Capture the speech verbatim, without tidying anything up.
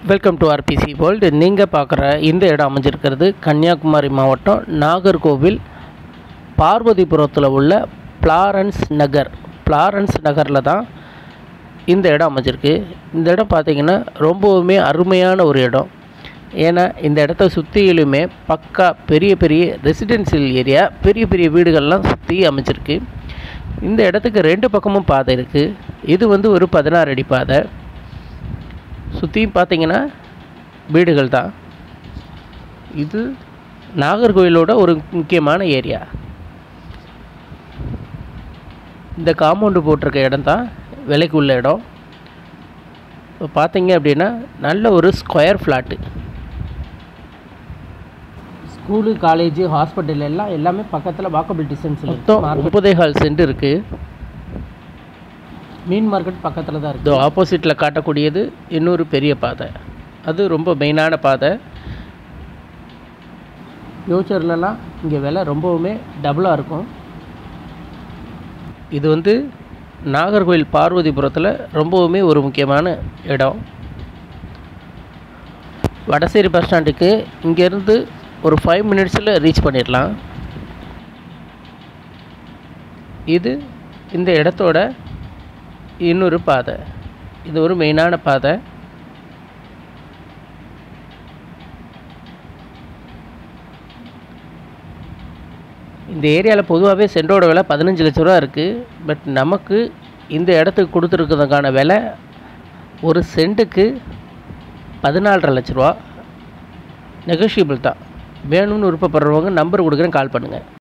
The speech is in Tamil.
Welcome to RBC world. நீங்கள் பார்க்குற இந்த இடம் அமைஞ்சிருக்கிறது கன்னியாகுமரி மாவட்டம் நாகர்கோவில் பார்வதிபுரத்தில் உள்ள பிளாரன்ஸ் நகர் பிளாரன்ஸ் நகரில் தான் இந்த இடம் அமைஞ்சிருக்கு. இந்த இடம் பார்த்திங்கன்னா ரொம்பவுமே அருமையான ஒரு இடம். ஏன்னா இந்த இடத்த சுற்றிலுமே பக்கா பெரிய பெரிய ரெசிடென்சியல் ஏரியா, பெரிய பெரிய வீடுகள்லாம் சுற்றி அமைஞ்சிருக்கு. இந்த இடத்துக்கு ரெண்டு பக்கமும் பாதை இருக்குது. இது வந்து ஒரு பதினாறு அடி பாதை. சுற்றியும் பார்த்திங்கன்னா வீடுகள் தான். இது நாகர்கோவிலோட ஒரு முக்கியமான ஏரியா. இந்த காம்பவுண்டு போட்டிருக்க இடம் தான் விலைக்கு உள்ள இடம். இப்போ பார்த்தீங்க அப்படின்னா நல்ல ஒரு square flat. School, college, hospital எல்லாம் எல்லாமே பக்கத்தில் வாக்கபிள் டிஸ்டன்ஸில் மொத்தம் முப்பதே கால் சென்ட் இருக்குது. மீன் மார்க்கெட் பக்கத்தில் தான் இருக்குது. ஆப்போசிட்டில் காட்டக்கூடியது இன்னொரு பெரிய பாதை. அது ரொம்ப மெயினான பாதை. ஃப்யூச்சர்லலாம் இங்கே விலை ரொம்பவுமே டபுளாக இருக்கும். இது வந்து நாகர்கோவில் பார்வதிபுரத்தில் ரொம்பவுமே ஒரு முக்கியமான இடம். வடசேரி பஸ் ஸ்டாண்டுக்கு இங்கேருந்து ஒரு ஃபைவ் மினிட்ஸில் ரீச் பண்ணிடலாம். இது இந்த இடத்தோட இன்னொரு பாதை. இது ஒரு மெயினான பாதை. இந்த ஏரியாவில் பொதுவாகவே சென்டோட விலை பதினஞ்சு லட்ச ரூபா இருக்குது. பட் நமக்கு இந்த இடத்துக்கு கொடுத்துருக்கிறதுக்கான விலை ஒரு சென்ட்டுக்கு பதினாலரை லட்ச ரூபா. நெகோஷியபிள் தான். வேணும்னு விருப்பப்படுறவங்க நம்பர் கொடுக்குறேன், கால் பண்ணுங்கள்.